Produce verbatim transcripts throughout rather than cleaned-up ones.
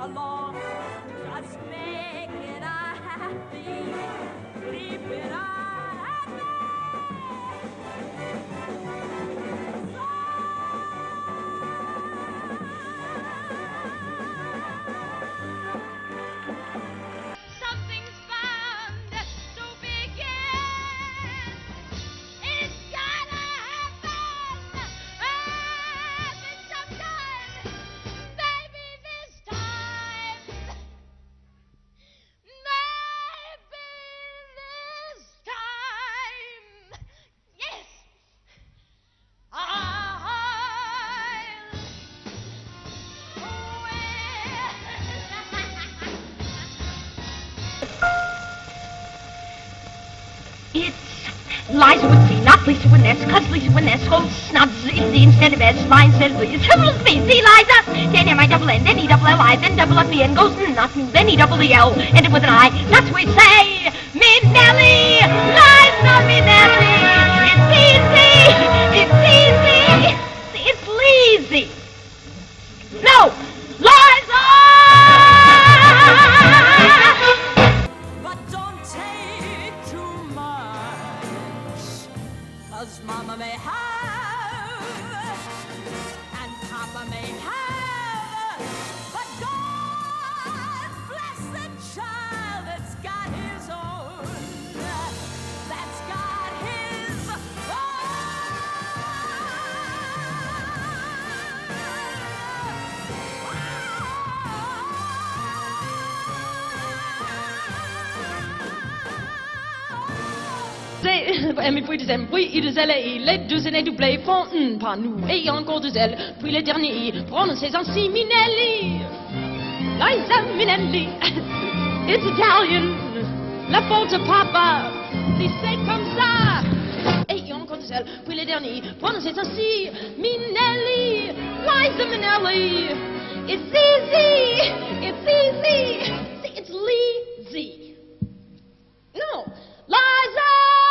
along. Just make it a happy, keep it a happy. Something's bound to begin. It's gotta happen. Happen sometime. Baby, this time. Maybe this time. Yes. I'll It's Liza with C, not Lisa with S, cause Lisa with S holds snubs Z instead of S, line instead of Z. It's triple with me, Z Liza, then M I double N, then E double L I, then double up the N goes nothing, then E double the L, ended with an I. That's what we say, Minelli, Liza Minelli. It's easy, it's easy, it's Leezy. No, Liza! But don't take too much, 'cause Mama may have, and Papa may have, but God bless the child that's got his own, that's got his M puis deuxième, puis I deux L et I, les deux N doublés font un pas nous, et encore deux L, puis le dernier I, prononcez ainsi Minelli, Liza Minelli, it's Italian, la faute de papa, si c'est comme ça, et encore deux L, puis le dernier I, prononcez ainsi Minelli, Liza Minelli, it's easy, it's easy, see, it's Leezy, no, Liza!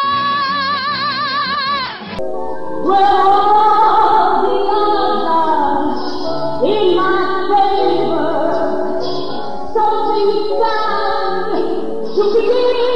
Well, all the others in my favor, something bound to begin.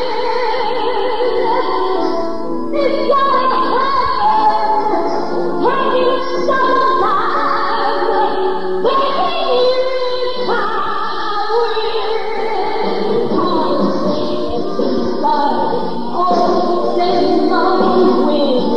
It's gotta happen, take it sometime, baby, it's power in. It's like ocean on wind.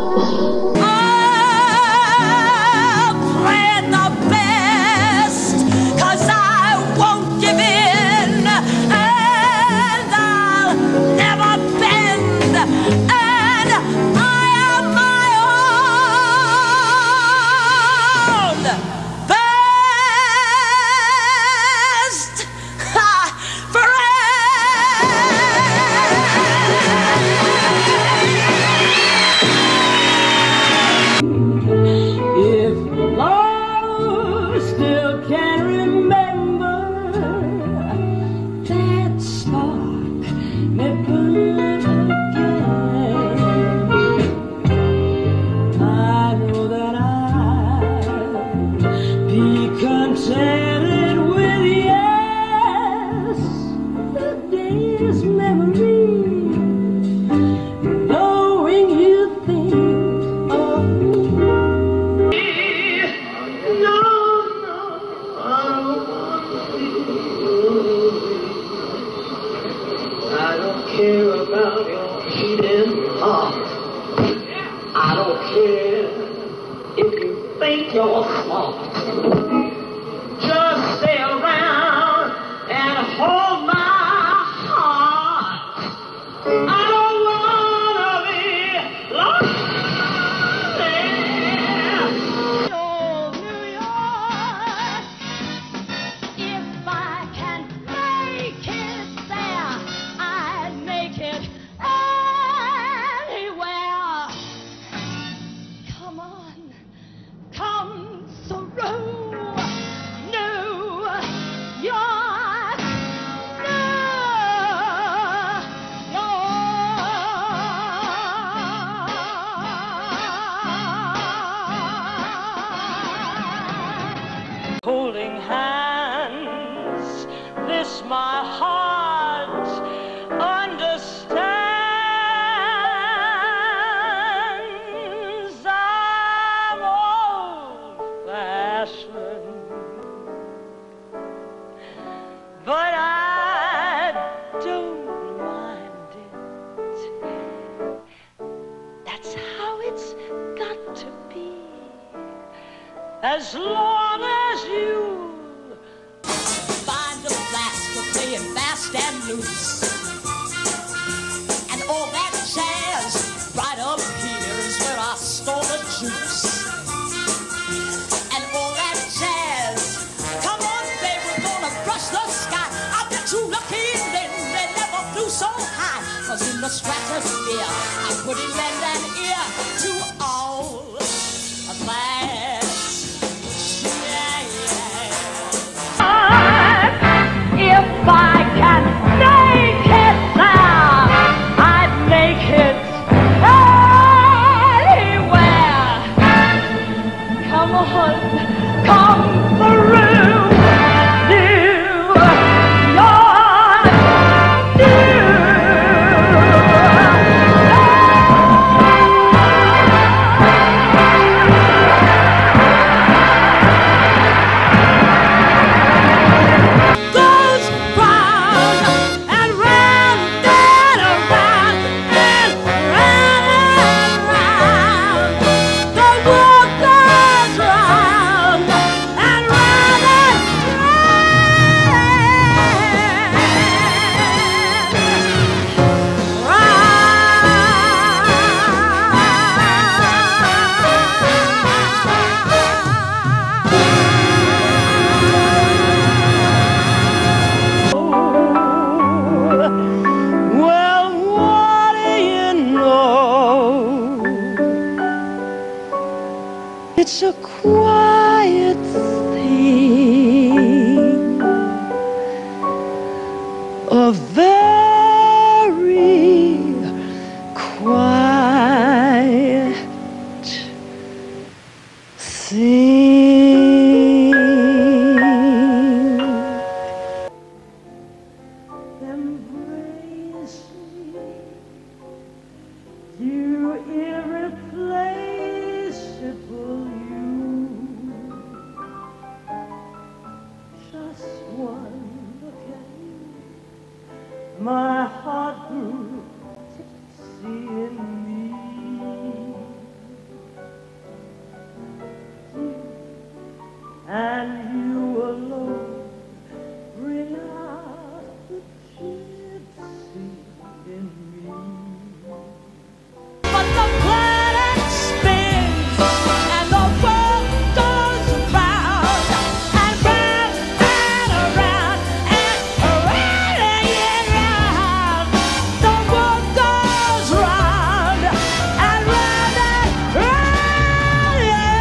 I don't care if you think you're smart. Just stay around and hold my heart. I don't wanna be lost there. Oh, New York, if I can make it there, I'd make it anywhere. Come on, come through New York, New York. holding hands. as long as you Find a blast for playing fast and loose. And all that jazz right up here is where I store the juice. And all that jazz, come on, babe, we're gonna brush the sky. I bet you lucky they, they never flew so high. Cause in the stratosphere, I'm putting land and ear to all of that. If I can make it now, I'd make it anywhere. Come on, come through New York, it's a quiet thing, a very quiet thing. Embrace me, you irreplaceable. My heart grew tipsy in me, and you alone bring out the gypsy in me. But the planet spins and the world goes round and round and around and around and round. The world goes round and round and round.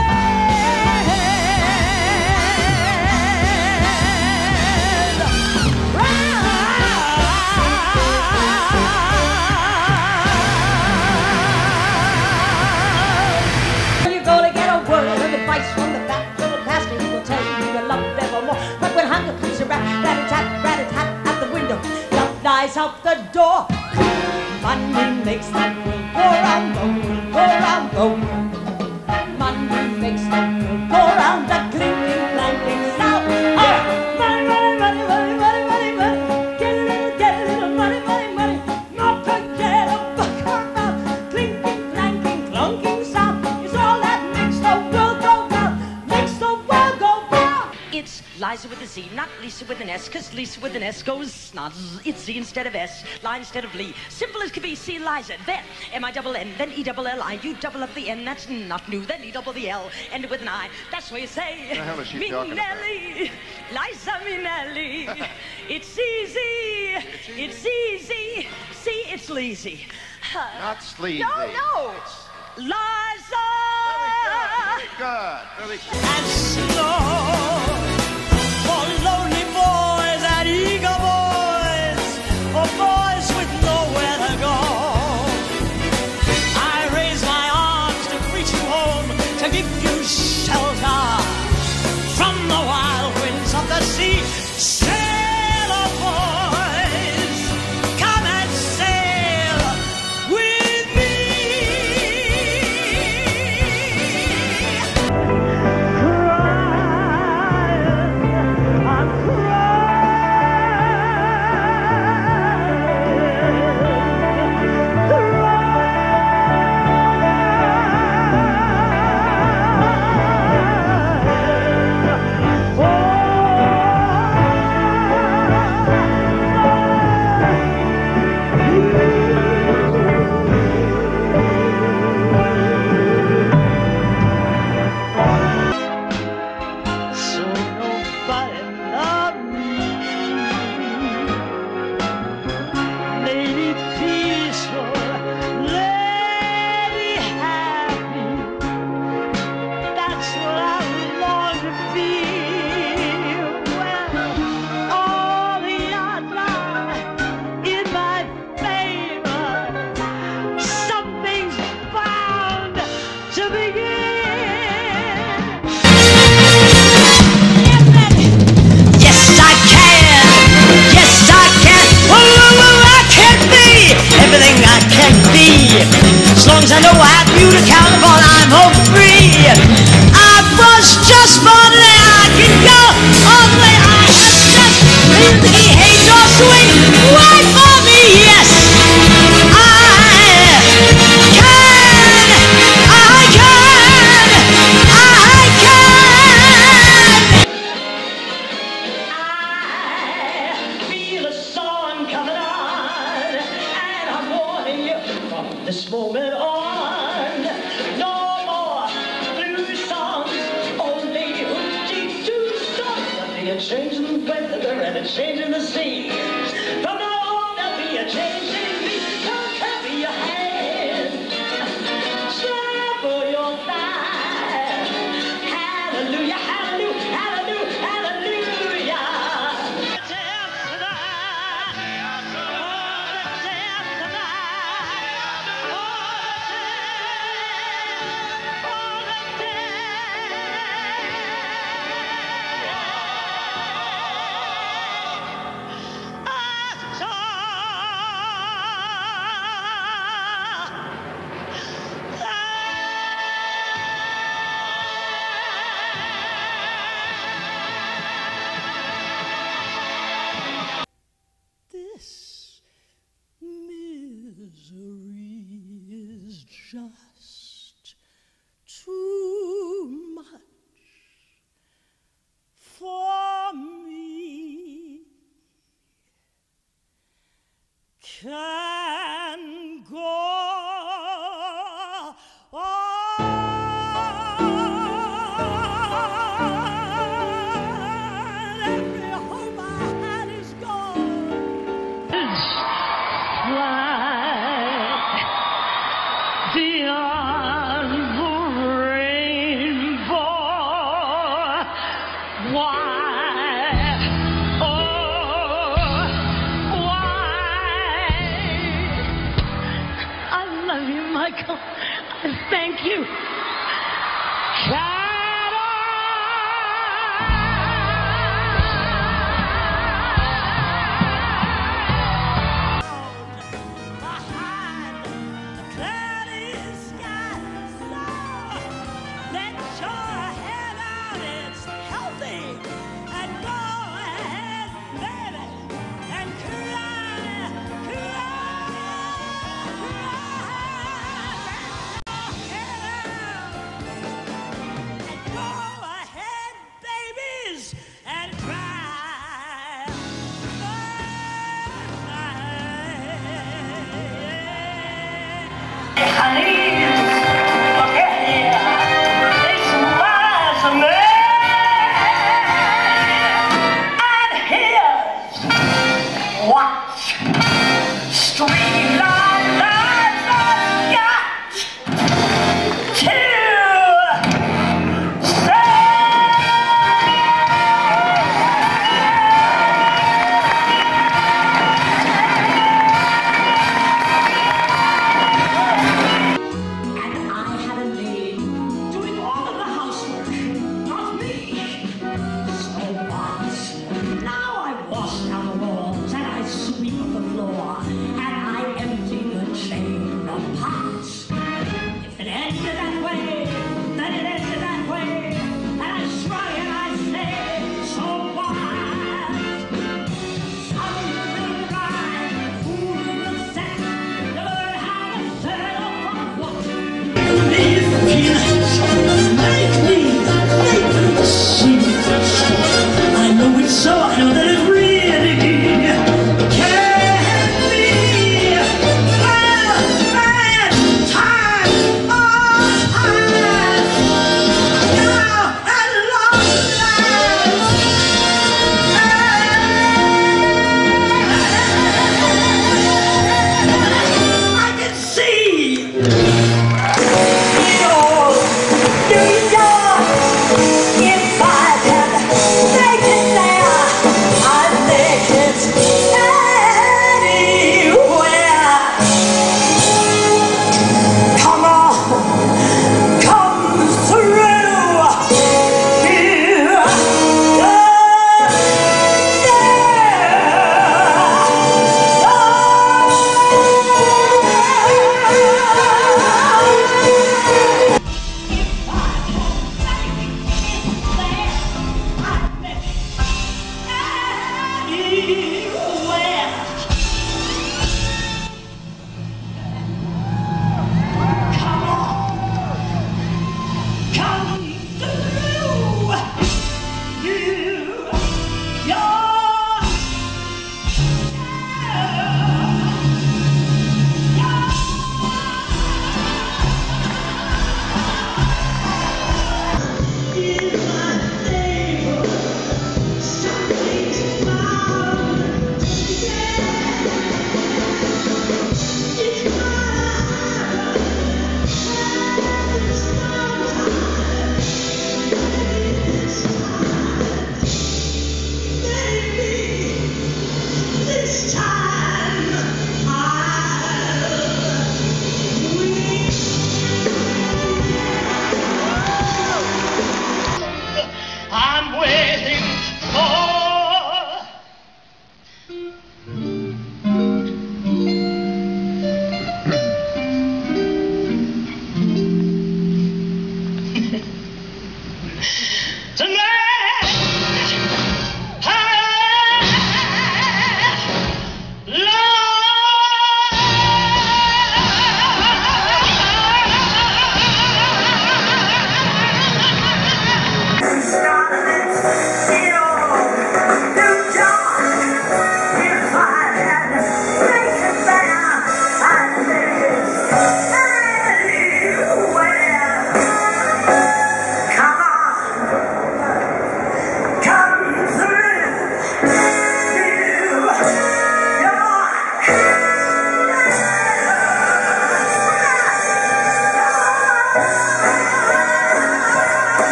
When you go to get a word of advice from the back of the pastor, he will tell you to love evermore. But when hunger comes around, rat-a-tat, rat-a-tat at the window, love dies out the door. Money makes the world go round, the world go round, the world. Money makes the world go round, the clinking, clanking sound. Oh, money, money, money, money, money, money, money. Get a little, get a little money, money, money. Not to get a buck around. Clinking, clanking, clunking sound is all that makes the world go round, makes the world go round. It's Liza with a Z, not Lisa with an S, cause Lisa with an S goes not Z, it's Z instead of S, Lie instead of Lee. Simple as can be, see Liza, then M I double N, then E double L I, you double up the N, that's not new, then E double the L, end it with an I, that's where you say, the hell is she talking about? Minnelli, Liza Minnelli, it's easy, it's easy, see, it's lazy. Not sleazy. No, no, It's Liza! very good. Very good. And slow for lonely boys and eager boys, for boys with nowhere to go. I raise my arms to greet you home, to give you shelter from the wild winds of the sea. Sailor boys, come and sail with me. Cry As long as I know I have you to count upon, I'm home free. I was just born today, I can go all the way. I have just leave the key, hey, door swing, wait for me, yes. I can, I can, I can. I feel a song coming on, and I'm warning you from this moment on. No more blues songs, only hoochie doo songs. There'll be a change in the weather and a change in the sea. From now on there'll be a change in me. Don't cover your head, shuffle your thigh. Hallelujah, hallelujah, hallelujah, hallelujah. This misery is just too much for me. Can go on. Every hope I had is gone. Fly beyond the rainbow. Why, oh, why? I love you, Michael. I thank you. Behind the cloudy sky, so let your head out, it's healthy, and go ahead, baby, and cry, cry, cry. Go ahead, babies, and cry. If I can make it there,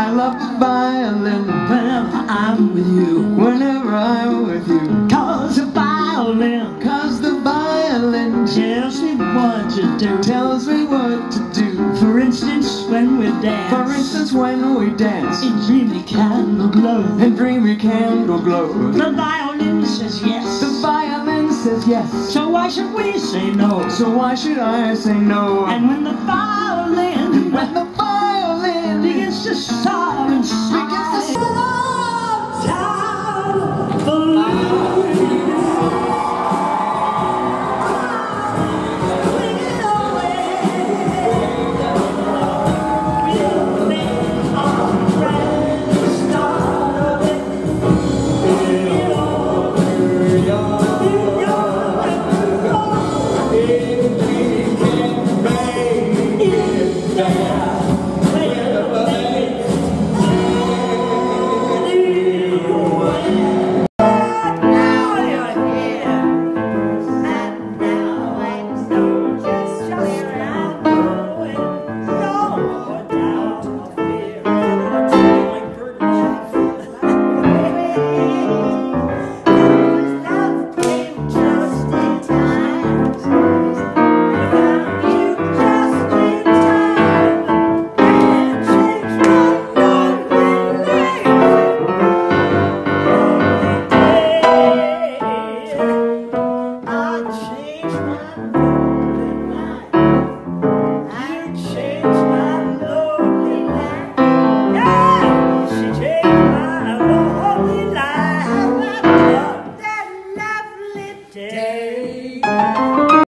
I love the violin whenever I'm with you. whenever I'm with you. Cause the violin Cause the violin tells me what to do. tells me what to do. For instance, when we dance, For instance, when we dance in dreamy candle glow, and dreamy candle glow, the violin says yes. the violin says yes. So why should we say no? So why should I say no? And when the violin when the violin begins to sigh,